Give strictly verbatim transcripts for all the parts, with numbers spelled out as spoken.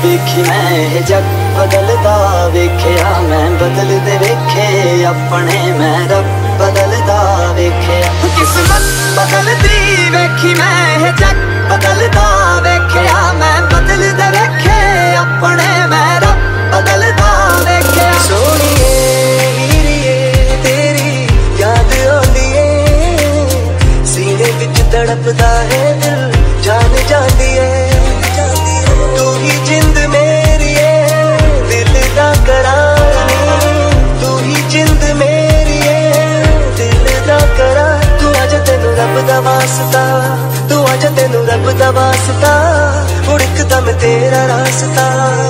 देखी मैं जग बदलदा वेख्या मैं बदलदे वेखे अपने मैं रब बदलदा वेख्या किस्मत बदलदी वेखी मैं जग बदलदा वेख्या मैं बदलदे वेखे अपने मैं रब बदलदा वेख्या सोनिए हीरिए तेरी याद आंदी है सीने विच तड़पदा है दिल जान जांदी है तू ही जिंद मेरी है दिल दा करार तू ही जिंद मेरी है दिल दा करार तू अज तेनू रब दा वास्ता तू अज तेनू रब दा वास्ता मुड़ इकदम तेरा रास्ता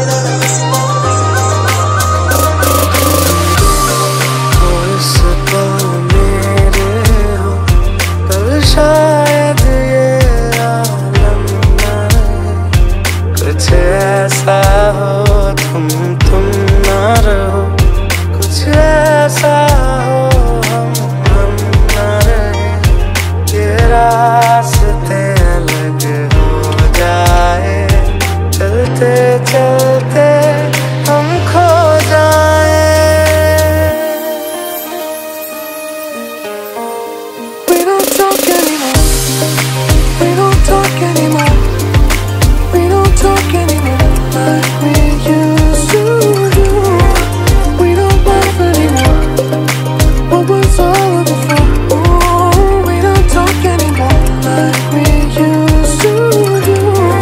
शायद ये आलम में कुछ ऐसा हो तुम तुम ना रहो कुछ ऐसा हो हम हम ना रहे ये रास्ते अलग हो जाए चलते चलते हम खो जाए We don't talk anymore We don't talk anymore We don't talk anymore like we used to do We don't laugh anymore What was all of it for? Ooh, we don't talk anymore like we used to do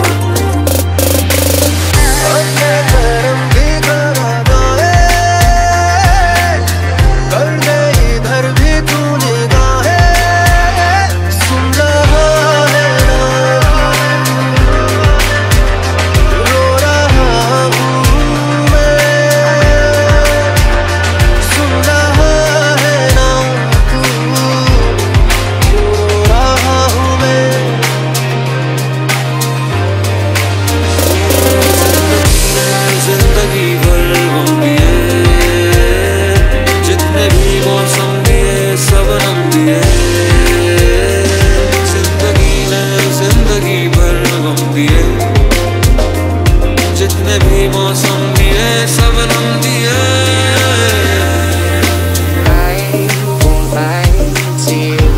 अपने धर्म भी करा गाए कर दे इधर भी तू निगाहें सुन रहा है ना रो रहा हूँ मैं सुन रहा है ना तू रो रहा हूँ मैं जिंदगी भर गम दिए जितने भी मौसम दिए सबनम दिए जिंदगी ने जिंदगी भर गम दिए जितने भी मौसम दिए सबनम दिए I won't lie to you.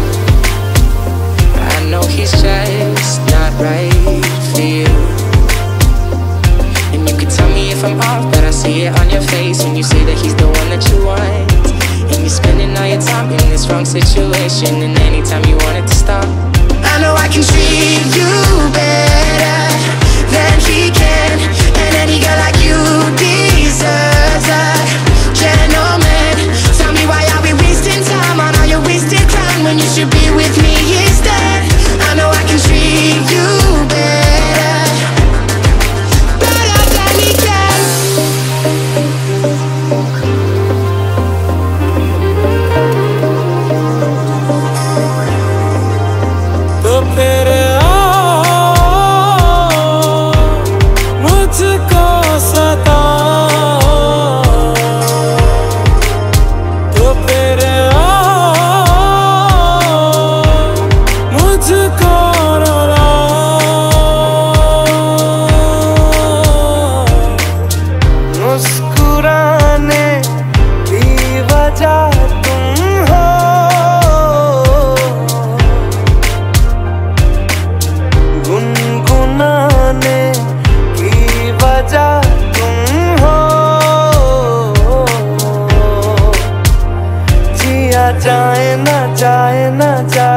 I know he's just not right for you. And you can tell me if I'm off, but I see it on your face when you say that he's the one that you want. And you're spending all your time in this wrong situation, and anytime you want it to stop. I know I can treat you better than he can, and any girl like you deserves a gentleman. Tell me why are we wasting time on all your wasted crown when you should be with me instead. I know I can treat you better, better than he can. तो फिर आओ मुझको सताओ तो फिर आओ मुझको रुलाओ मुस्कुराने की वजह तुम हो गुनगुनाने की वजह तुम हो जिया जाए ना जाए ना जाए